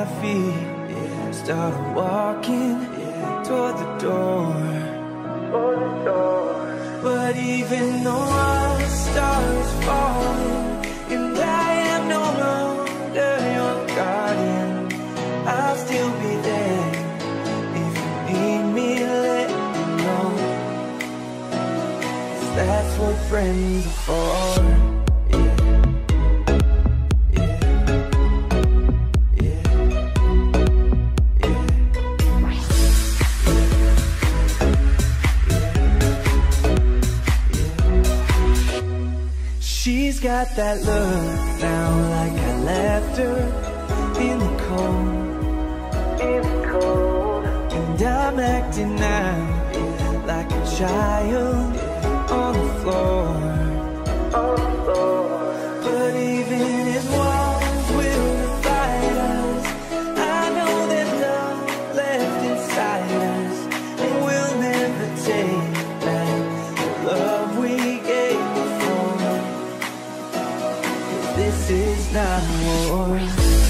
feet, yeah. Started walking, yeah, toward the door. But even though our stars falling and I am no longer your guardian, I'll still be there. If you need me, let me know. 'Cause that's what friends are for. She's got that look now, like I left her in the cold. And I'm acting now like a child on the floor. But even if walls will divide us, I know there's love left inside us, and we'll never take back the love we gave before. This is not war.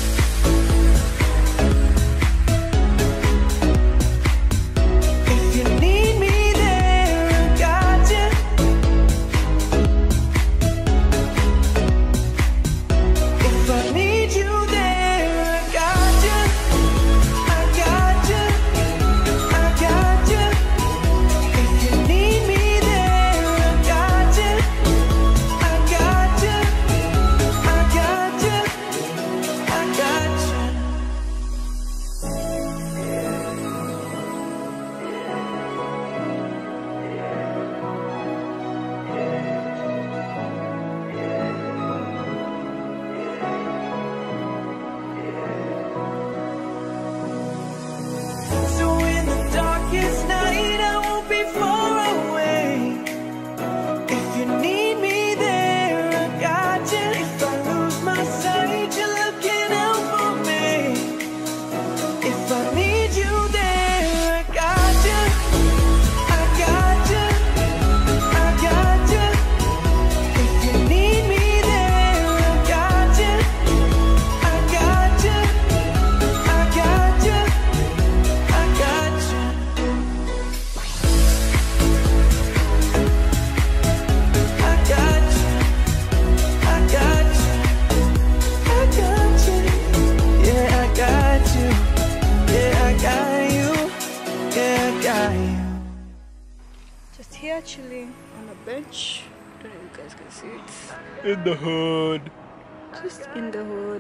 Just here chilling on a bench. Don't know if you guys can see it. In the hood. Just in the hood.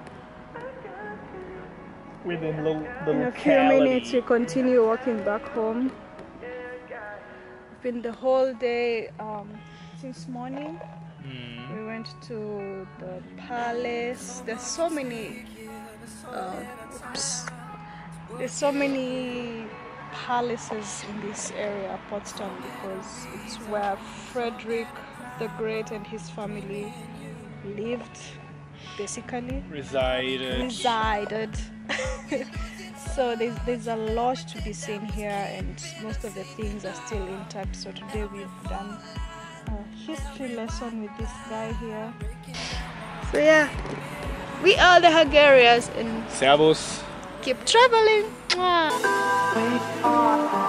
Within the In a few minutes we continue walking back home. We've been the whole day since morning. We went to the palace. There's so many there's so many palaces in this area, Potsdam, because it's where Frederick the Great and his family lived, basically. Resided. So there's a lot to be seen here, and most of the things are still intact. So today we've done a history lesson with this guy here. So yeah, we are the Hungarians, and Servus. Keep traveling. Mwah.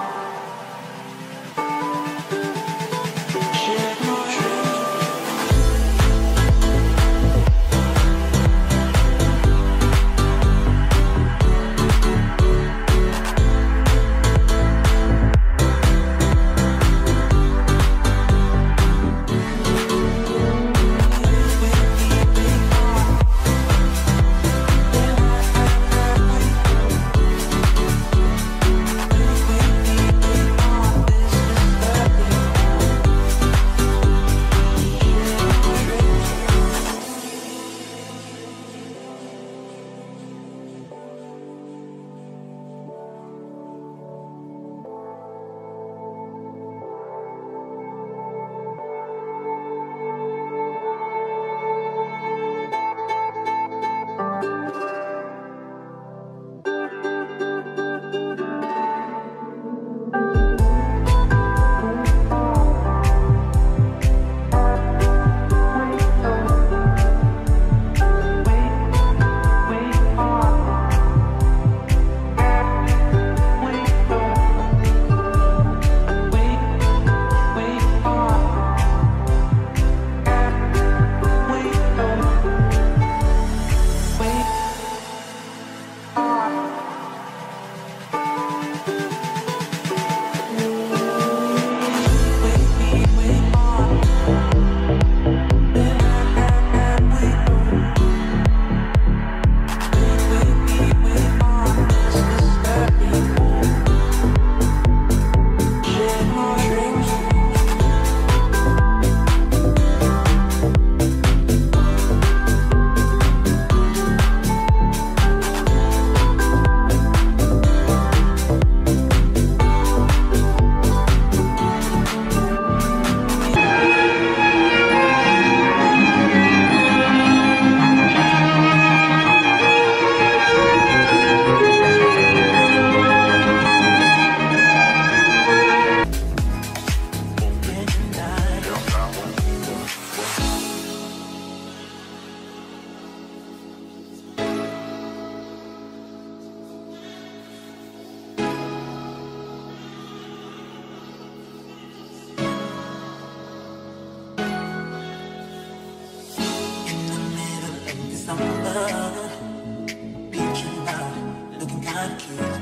summer, beach and bar, looking kind of cute.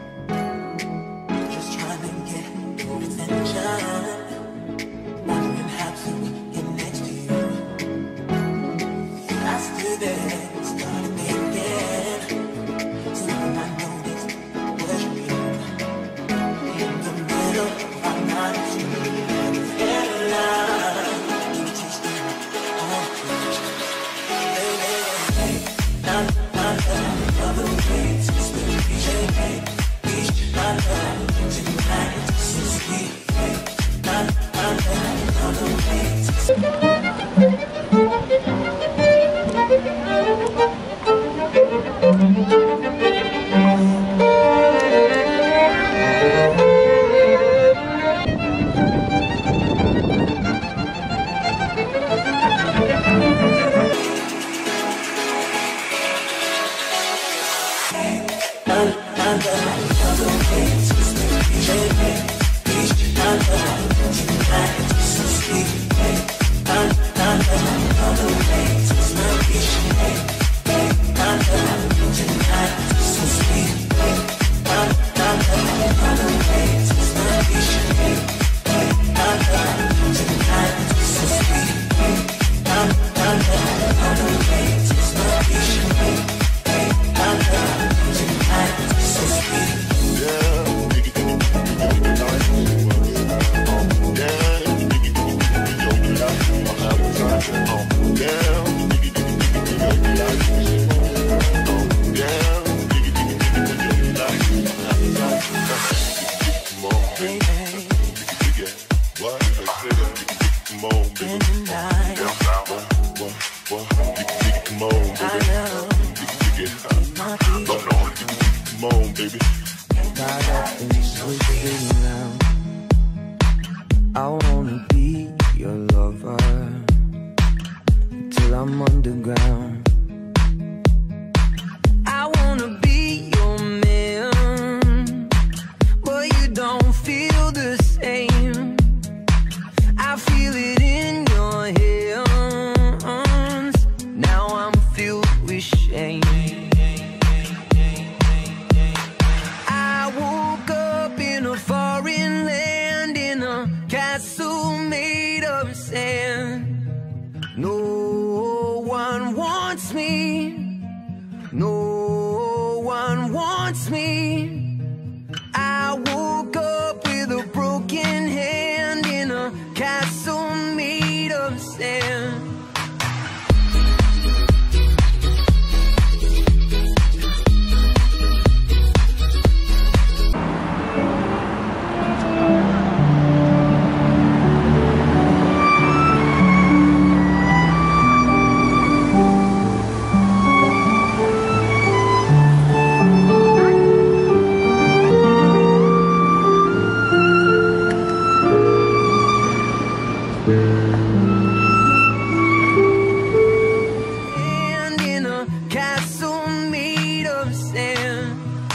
Just trying to get your attention. Wondering how to get next to you. I stood there, started thinking. Something I noticed was you. In the middle of our night, and love, you were tasting all good. I wanna be your lover till I'm underground. I wanna be your man, but you don't feel the same. I feel it in your hands. Now I'm filled with shame. I woke up in a foreign land, in a castle made of sand. No one wants me. No one wants me. I woke up with a broken hand in a castle made of sand. And in a castle made of sand.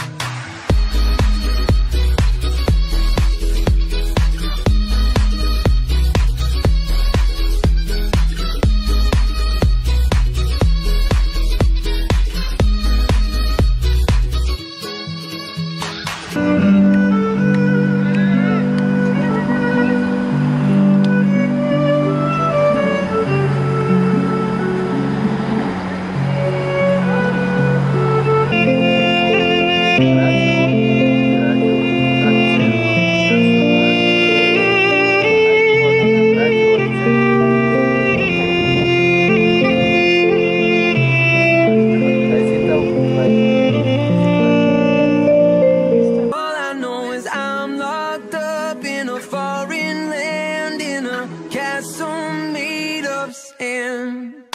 All I know is I'm locked up in a foreign land, in a castle made of sand.